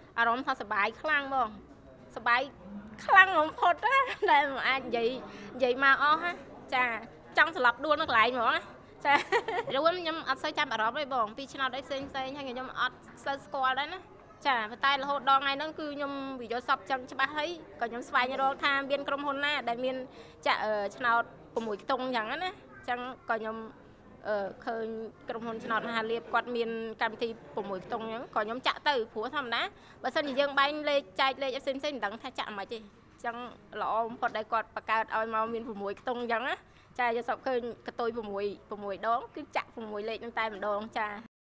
អារម្មណ៍ថាសប្បាយខ្លាំងបងសប្បាយខ្លាំងបំផុតណាដែលមិនអាចនិយាយមកអស់ណាចាចង់ស្លាប់ដួលនៅកន្លែងហ្មងណាចារួមខ្ញុំអត់សូវចាំអារម្មណ៍ទេបងពីឆ្នោតអីផ្សេងហើយខ្ញុំអត់សូវស្គាល់ដែរណាចាប៉ុន្តែរហូតដល់ថ្ងៃហ្នឹងគឺខ្ញុំវិយល់សពចឹងច្បាស់ហើយក៏ខ្ញុំស្វែងរកថាមានក្រុមហ៊ុនណាដែលមានចាក់ឆ្នោត6ខ្ទង់ចឹងណាចឹងក៏ខ្ញុំឃើញក្រុមហ៊ុនឆ្នោតមហាលាភគាត់មានកម្មវិធី6ខ្ទង់ចឹងក៏ខ្ញុំចាក់ទៅព្រោះធម្មតាបើសិនជាយើងបែងលេខចែកលេខផ្សេងមិនដឹងថាចាក់មិនទេចឹងល្អបំផុតដែលគាត់បង្កើតឲ្យមកមាន6ខ្ទង់ចឹងណាចាយកសពឃើញកតុយ6ដងគឺចាក់6លេខហ្នឹងតែម្ដងចា